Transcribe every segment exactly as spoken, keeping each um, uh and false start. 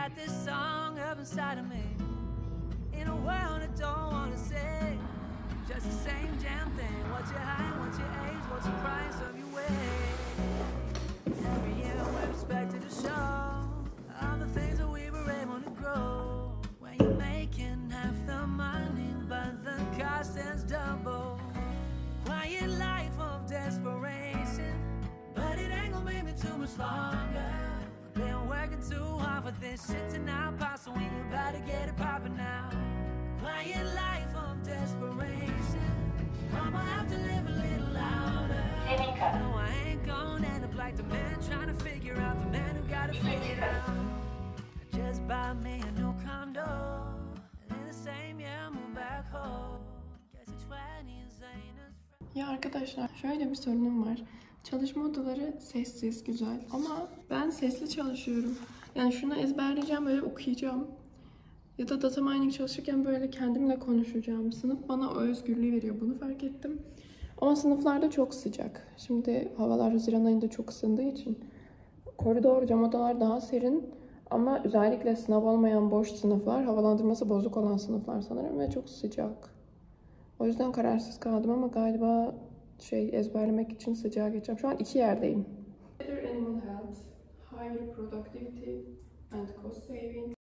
got this song up inside of me, in a world I don't wanna say, just the same damn thing. What's your height, what's your age, what's the price of your way? Every year we're expected to show all the things that we were able to grow. When you're making half the money but the cost is double. Quiet life of desperation, but it ain't gonna make me too much longer. Been working too hard for this shit to not pop, so we about to get it poppin' now. Quiet life of desperation, I'ma have to live a little louder. No, I ain't gonna end up like the man trying to figure out the man who got it figured out. I just bought me a new condo, and in the same year move back home. Guess the twenties ain't as... Ya arkadaşlar, şöyle bir sorunum var. Çalışma odaları sessiz, güzel ama ben sesli çalışıyorum. Yani şunu ezberleyeceğim, böyle okuyacağım. Ya da data mining çalışırken böyle kendimle konuşacağım. Sınıf bana o özgürlüğü veriyor, bunu fark ettim. Ama sınıflarda çok sıcak. Şimdi havalar Haziran ayında çok ısındığı için koridor, cam odalar daha serin. Ama özellikle sınav olmayan boş sınıflar, havalandırması bozuk olan sınıflar sanırım ve çok sıcak. O yüzden kararsız kaldım ama galiba şey ezberlemek için sıcağa geçeceğim. Şu an iki yerdeyim. Better animal health, higher productivity and cost saving.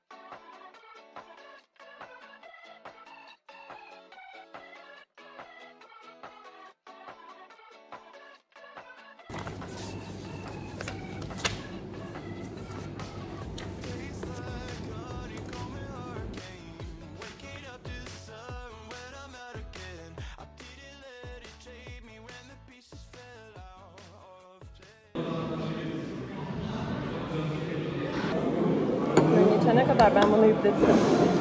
Ne kadar ben bunu yükletirim.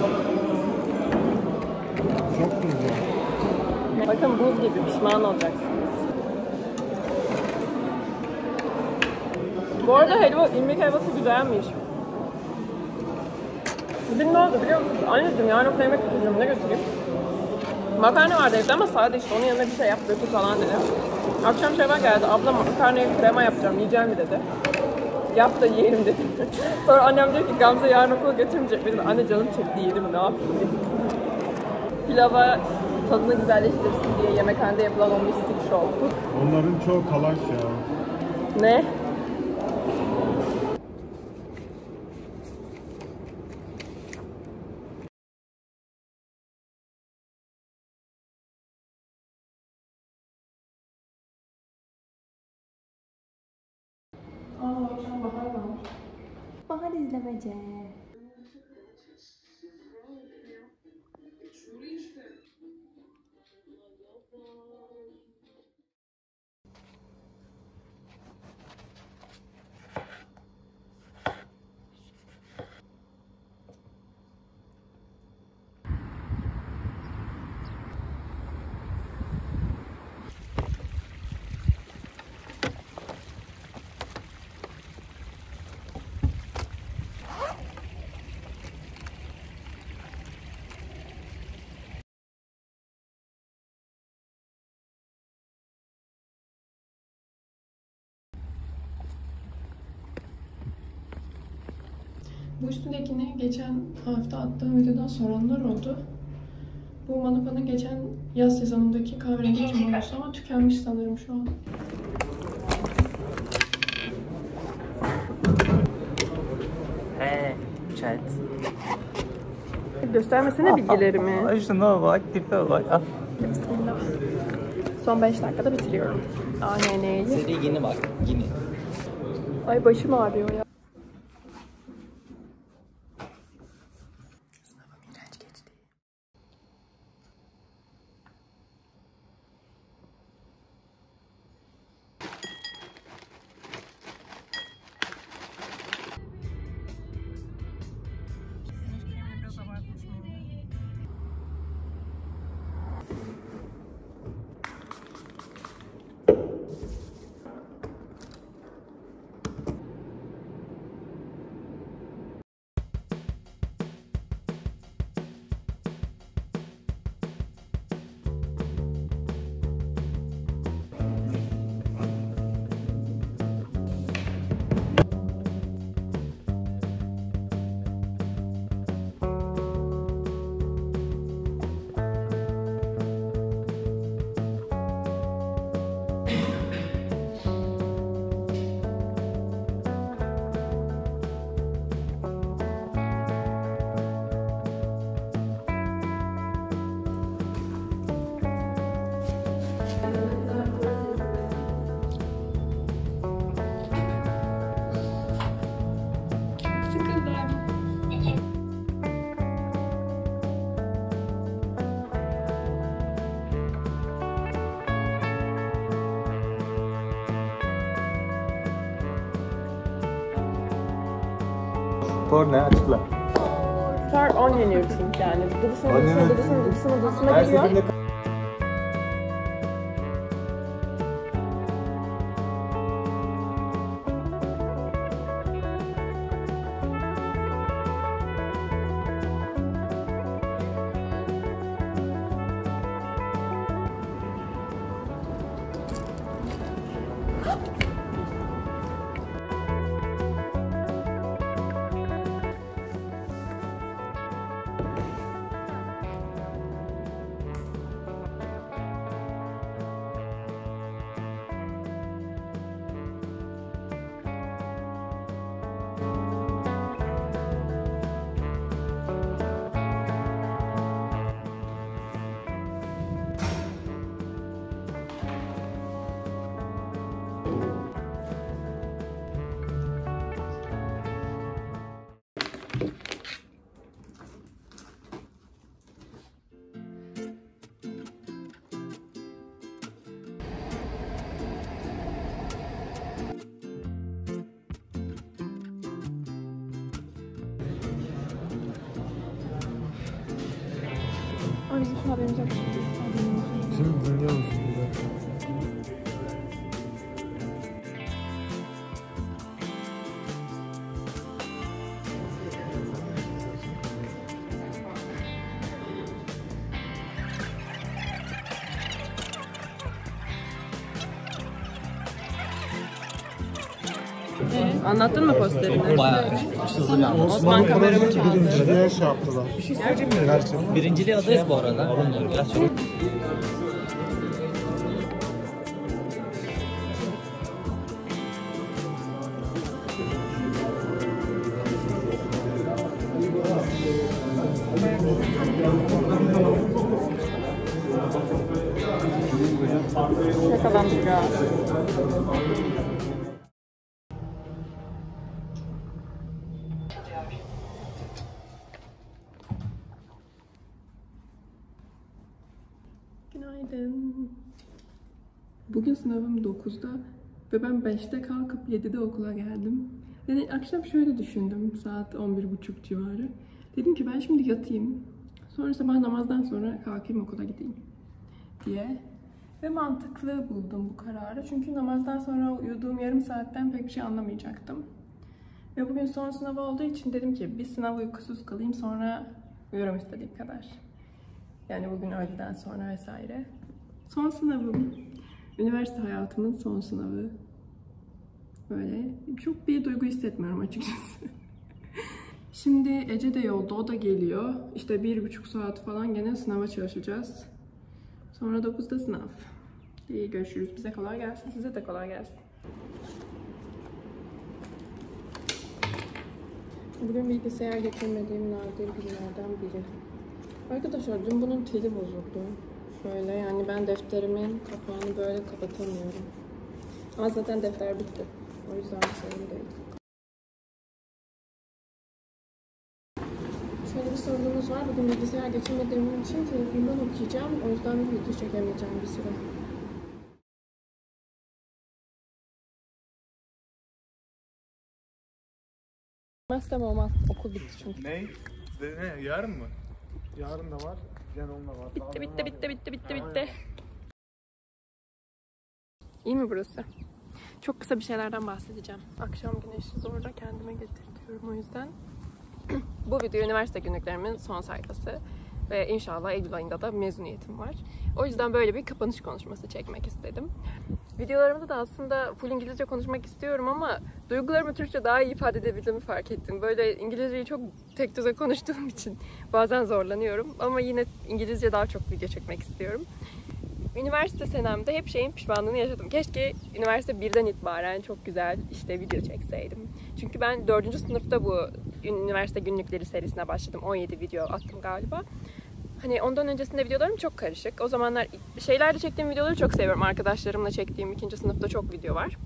Çok güzel. Bakın buz gibi, pişman olacaksınız. Bu arada helva, ilmek helvası güzelmiş. Bugün ne oldu biliyor musunuz? Anneciğim yarın okula yemek götüreceğim, ne götüreyim? Makarna vardı evde ama sade işte, onun yanına bir şey yap götür falan dedi. Akşam Şevval geldi, abla makarnayı krema yapacağım, yiyeceğim mi dedi. Yap da yiyelim dedim. Sonra annem diyor ki Gamze yarın okula götürmeyecek benim. Anne canım çekti, yedim ne yapayım dedim. Pilava tadını güzelleştirsin diye yemekhanede yapılan o mistik show. Onların çoğu talaş ya. Ne? Aa, akşam bahar varmış. Bahar izlemece. Bu üstündekini geçen hafta attığım videodan soranlar oldu. Bu Manupa'nın geçen yaz sezonundaki kahverengi cimolosu ama tükenmiş sanırım şu an. He, chat. Göstermesene bilgilerimi. Şuna bak, tipe bak. Ah. Bismillah. Son beş dakikada bitiriyorum. A N N'yi. Seri yeni bak, yeni. Ay başım ağrıyor ya. Tor ne? Açıkla. Tor onion eating yani. Dıdısına dıdısına dıdısına dıdısına dıdısına Her geliyor. seferinde Ay bizim şu haberimiz yok. Şimdi dinliyor musun bir de? Ee, anlattın mı posterini? bayağı Osman kameramı çaldı. Birinciliğe şey yaptılar. Gerçekten. birinciliği alırız bu arada. Bilmiyorum, biraz çok. Yakalandık ya. Günaydın. Bugün sınavım dokuzda ve ben beşte kalkıp yedide okula geldim. Yani akşam şöyle düşündüm, saat on bir buçuk civarı. Dedim ki ben şimdi yatayım, sonra sabah namazdan sonra kalkayım okula gideyim diye. Ve mantıklı buldum bu kararı. Çünkü namazdan sonra uyuduğum yarım saatten pek bir şey anlamayacaktım. Ve bugün son sınav olduğu için dedim ki bir sınav uykusuz kalayım, sonra uyurum istediğim kadar. Yani bugün öğleden sonra vesaire. Son sınavım. Üniversite hayatımın son sınavı. Böyle çok bir duygu hissetmiyorum açıkçası. Şimdi Ece de yolda, o da geliyor. İşte bir buçuk saat falan gene sınava çalışacağız. Sonra dokuzda sınav. İyi, görüşürüz. Bize kolay gelsin. Size de kolay gelsin. Bugün bilgisayar geçirmediğim nadir günlerden biri. Arkadaşlar dün bunun teli bozuldu. Şöyle yani ben defterimin kapağını böyle kapatamıyorum. Ama zaten defter bitti. O yüzden sorun değil. Şöyle bir sorunumuz var. Bugün bilgisayar geçirmediğim için telefondan okuyacağım. O yüzden bir video çekemeyeceğim bir süre. Olmazsa olmaz. Okul bitti çünkü. Ne? Ne? Yarın mı? Yarın da var. Gene onunla var. Bitti bitti bitti bitti bitti bitti. İyi mi burası? Çok kısa bir şeylerden bahsedeceğim. Akşam güneşi zorla kendime getirtiyorum o yüzden. Bu video üniversite günlüklerimin son sayfası. Ve inşallah Eylül ayında da mezuniyetim var. O yüzden böyle bir kapanış konuşması çekmek istedim. Videolarımda da aslında full İngilizce konuşmak istiyorum ama duygularımı Türkçe daha iyi ifade edebildiğimi fark ettim. Böyle İngilizceyi çok tek düze konuştuğum için bazen zorlanıyorum. Ama yine İngilizce daha çok video çekmek istiyorum. Üniversite senemde hep şeyin pişmanlığını yaşadım. Keşke üniversite birden itibaren çok güzel işte video çekseydim. Çünkü ben dördüncü sınıfta bu üniversite günlükleri serisine başladım. on yedi video attım galiba. Hani ondan öncesinde videolarım çok karışık. O zamanlar şeylerle çektiğim videoları çok seviyorum. Arkadaşlarımla çektiğim ikinci sınıfta çok video var.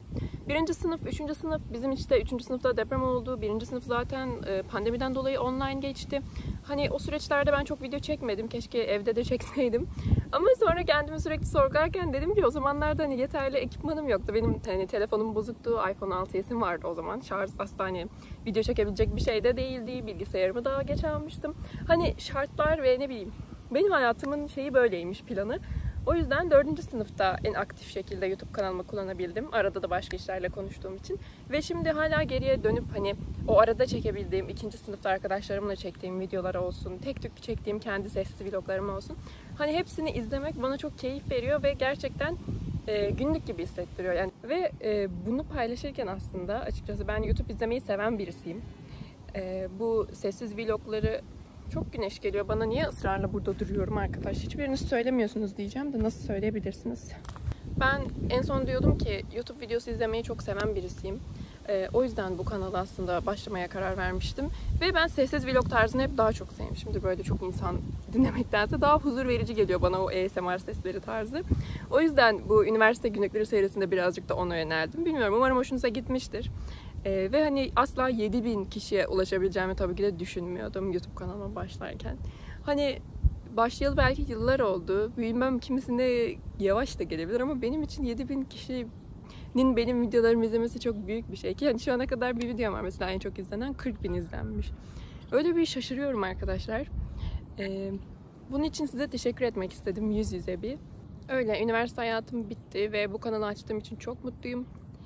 birinci sınıf, üçüncü sınıf, bizim işte üçüncü sınıfta deprem oldu. Birinci sınıf zaten pandemiden dolayı online geçti. Hani o süreçlerde ben çok video çekmedim. Keşke evde de çekseydim. Ama sonra kendimi sürekli sorgularken dedim ki o zamanlarda hani yeterli ekipmanım yoktu. Benim hani telefonum bozuktu. iPhone altı S'im vardı o zaman. Şarj asla hani video çekebilecek bir şey de değildi. Bilgisayarımı daha geç almıştım. Hani şartlar ve ne bileyim benim hayatımın şeyi böyleymiş, planı. O yüzden dördüncü sınıfta en aktif şekilde YouTube kanalımı kullanabildim. Arada da başka işlerle konuştuğum için. Ve şimdi hala geriye dönüp hani o arada çekebildiğim, ikinci sınıfta arkadaşlarımla çektiğim videolar olsun, tek tük çektiğim kendi sesli vloglarım olsun. Hani hepsini izlemek bana çok keyif veriyor ve gerçekten e, günlük gibi hissettiriyor. Yani ve e, bunu paylaşırken aslında açıkçası ben YouTube izlemeyi seven birisiyim. E, bu sessiz vlogları çok güneş geliyor. Bana niye ısrarla burada duruyorum arkadaş? Hiçbiriniz söylemiyorsunuz diyeceğim de nasıl söyleyebilirsiniz? Ben en son diyordum ki YouTube videosu izlemeyi çok seven birisiyim. Ee, o yüzden bu kanala aslında başlamaya karar vermiştim. Ve ben sessiz vlog tarzını hep daha çok sevmişimdir. Böyle çok insan dinlemektense daha huzur verici geliyor bana o A S M R sesleri tarzı. O yüzden bu üniversite günlükleri serisinde birazcık da ona yöneldim. Bilmiyorum, umarım hoşunuza gitmiştir. Ee, ve hani asla yedi bin kişiye ulaşabileceğimi tabii ki de düşünmüyordum YouTube kanalıma başlarken. Hani başlayalı belki yıllar oldu. Bilmem kimisine yavaş da gelebilir ama benim için yedi bin kişinin benim videolarımı izlemesi çok büyük bir şey. Ki yani şu ana kadar bir videom var mesela en çok izlenen kırk bin izlenmiş. Öyle bir şaşırıyorum arkadaşlar. Ee, bunun için size teşekkür etmek istedim yüz yüze bir. Öyle üniversite hayatım bitti ve bu kanalı açtığım için çok mutluyum.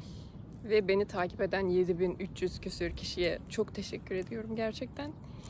Ve beni takip eden yedi bin üç yüz küsür kişiye çok teşekkür ediyorum gerçekten.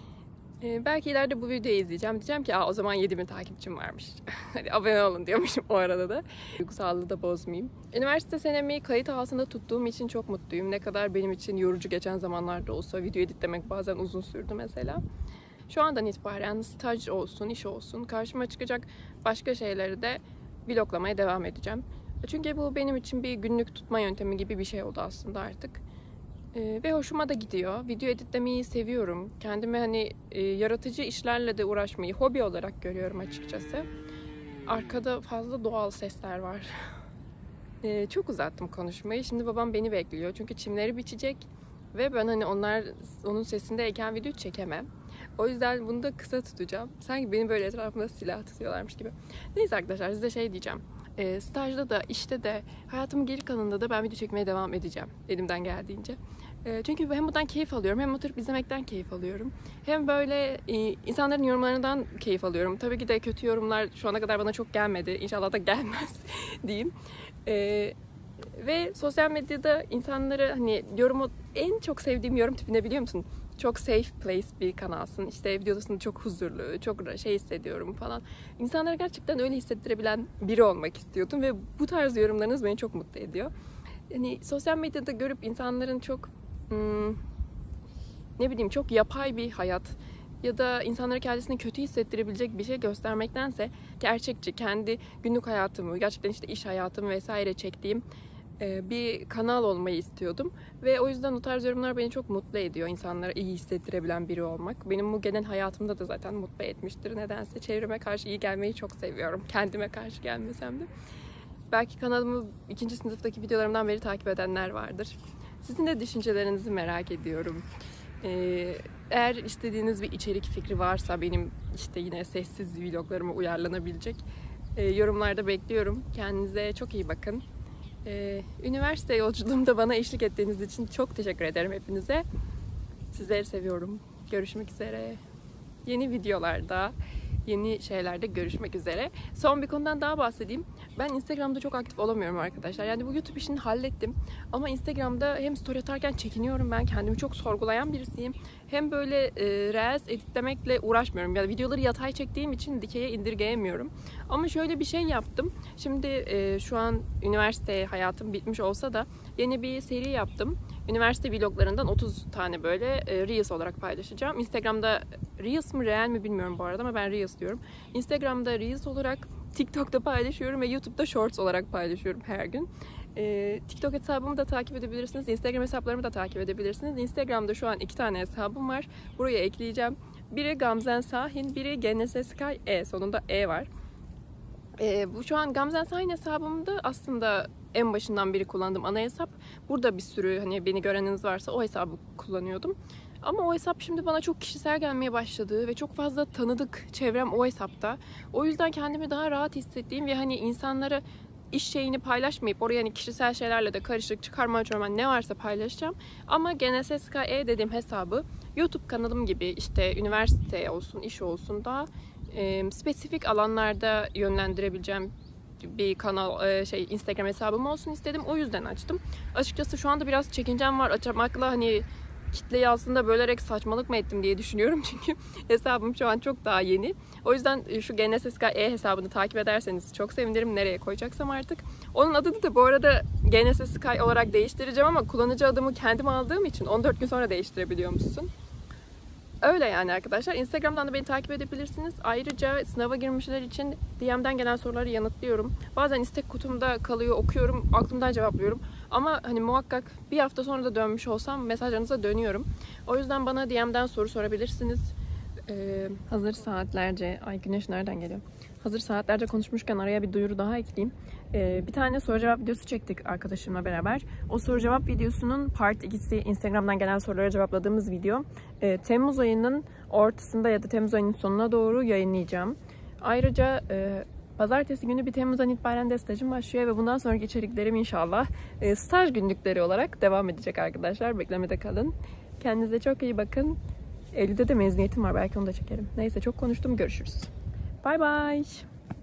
Ee, belki ileride bu videoyu izleyeceğim. Diyeceğim ki Aa, o zaman yedi bin takipçim varmış. Hadi abone olun diyormuşum o arada da. Duygusallığı da bozmayayım. Üniversite senemi kayıt altında tuttuğum için çok mutluyum. Ne kadar benim için yorucu geçen zamanlarda olsa video editlemek bazen uzun sürdü mesela. Şu andan itibaren staj olsun, iş olsun karşıma çıkacak başka şeyleri de vloglamaya devam edeceğim. Çünkü bu benim için bir günlük tutma yöntemi gibi bir şey oldu aslında artık. Ee, ve hoşuma da gidiyor. Video editlemeyi seviyorum. Kendime hani e, yaratıcı işlerle de uğraşmayı hobi olarak görüyorum açıkçası. Arkada fazla doğal sesler var. ee, çok uzattım konuşmayı. Şimdi babam beni bekliyor. Çünkü çimleri biçecek. Ve ben hani onlar onun sesindeyken video çekemem. O yüzden bunu da kısa tutacağım. Sanki benim böyle etrafımda silah tutuyorlarmış gibi. Neyse arkadaşlar, size şey diyeceğim. E, stajda da, işte de, hayatımın geri kalanında da ben video çekmeye devam edeceğim. Elimden geldiğince. E, çünkü hem bundan keyif alıyorum, hem oturup izlemekten keyif alıyorum. Hem böyle e, insanların yorumlarından keyif alıyorum. Tabii ki de kötü yorumlar şu ana kadar bana çok gelmedi. İnşallah da gelmez diyeyim. E, ve sosyal medyada insanları hani yorumu, en çok sevdiğim yorum tipine biliyor musun? Çok safe place bir kanalsın. İşte videodasında çok huzurlu, çok şey hissediyorum falan. İnsanlara gerçekten öyle hissettirebilen biri olmak istiyordum ve bu tarz yorumlarınız beni çok mutlu ediyor. Yani sosyal medyada görüp insanların çok hmm, ne bileyim çok yapay bir hayat ya da insanlara kendisini kötü hissettirebilecek bir şey göstermektense gerçekçi, kendi günlük hayatımı, gerçekten işte iş hayatımı vesaire çektiğim bir kanal olmayı istiyordum. Ve o yüzden o tarz yorumlar beni çok mutlu ediyor. İnsanlara iyi hissettirebilen biri olmak. Benim bu genel hayatımda da zaten mutlu etmiştir. Nedense çevreme karşı iyi gelmeyi çok seviyorum. Kendime karşı gelmesem de. Belki kanalımı ikinci sınıftaki videolarımdan beri takip edenler vardır. Sizin de düşüncelerinizi merak ediyorum. Ee, eğer istediğiniz bir içerik fikri varsa benim işte yine sessiz vloglarıma uyarlanabilecek e, yorumlarda bekliyorum. Kendinize çok iyi bakın. Ee, üniversite yolculuğumda bana eşlik ettiğiniz için çok teşekkür ederim hepinize. Sizleri seviyorum. Görüşmek üzere. Yeni videolarda, yeni şeylerde görüşmek üzere. Son bir konudan daha bahsedeyim. Ben Instagram'da çok aktif olamıyorum arkadaşlar. Yani bu YouTube işini hallettim. Ama Instagram'da hem story atarken çekiniyorum ben. Kendimi çok sorgulayan birisiyim. Hem böyle e, Reels editlemekle uğraşmıyorum. Yani videoları yatay çektiğim için dikeye indirgeyemiyorum. Ama şöyle bir şey yaptım. Şimdi e, şu an üniversite hayatım bitmiş olsa da yeni bir seri yaptım. Üniversite vloglarından otuz tane böyle e, Reels olarak paylaşacağım. Instagram'da Reels mi Reel mi bilmiyorum bu arada ama ben Reels diyorum. Instagram'da Reels olarak, TikTok'ta paylaşıyorum ve YouTube'da Shorts olarak paylaşıyorum her gün. Ee, TikTok hesabımı da takip edebilirsiniz. Instagram hesaplarımı da takip edebilirsiniz. Instagram'da şu an iki tane hesabım var. Buraya ekleyeceğim. Biri Gamzen Sahin, biri G N S Sky E. Sonunda E var. Ee, bu şu an Gamzen Sahin hesabımda aslında en başından beri kullandığım ana hesap. Burada bir sürü hani beni göreniniz varsa o hesabı kullanıyordum. Ama o hesap şimdi bana çok kişisel gelmeye başladı ve çok fazla tanıdık çevrem o hesapta. O yüzden kendimi daha rahat hissettiğim ve hani insanlara iş şeyini paylaşmayıp oraya hani kişisel şeylerle de karışık çıkarma çorman ne varsa paylaşacağım. Ama G N S S K E dediğim hesabı YouTube kanalım gibi işte üniversite olsun, iş olsun da e, spesifik alanlarda yönlendirebileceğim bir kanal e, şey Instagram hesabım olsun istedim. O yüzden açtım. Açıkçası şu anda biraz çekincem var. Açmakla hani kitleyi aslında bölerek saçmalık mı ettim diye düşünüyorum. Çünkü hesabım şu an çok daha yeni. O yüzden şu G N S S K E hesabını takip ederseniz çok sevinirim. Nereye koyacaksam artık. Onun adını da bu arada G N S S K olarak değiştireceğim ama kullanıcı adımı kendim aldığım için on dört gün sonra değiştirebiliyormuşsun. Öyle yani arkadaşlar. Instagram'dan da beni takip edebilirsiniz. Ayrıca sınava girmişler için D M'den gelen soruları yanıtlıyorum. Bazen istek kutumda kalıyor, okuyorum, aklımdan cevaplıyorum. Ama hani muhakkak bir hafta sonra da dönmüş olsam mesajlarınıza dönüyorum. O yüzden bana D M'den soru sorabilirsiniz. Ee, hazır saatlerce, ay güneş nereden geliyor? Hazır saatlerce konuşmuşken araya bir duyuru daha ekleyeyim. Ee, bir tane soru cevap videosu çektik arkadaşımla beraber. O soru cevap videosunun part ikisi Instagram'dan gelen sorulara cevapladığımız video. Ee, Temmuz ayının ortasında ya da Temmuz ayının sonuna doğru yayınlayacağım. Ayrıca e, pazartesi günü bir Temmuz'dan itibaren de stajım başlıyor ve bundan sonraki içeriklerim inşallah e, staj günlükleri olarak devam edecek arkadaşlar. Beklemede kalın. Kendinize çok iyi bakın. Eylül'de de mezuniyetim var. Belki onu da çekerim. Neyse çok konuştum. Görüşürüz. Bye bye.